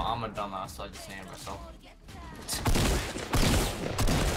I'm a dumbass, so I just named myself.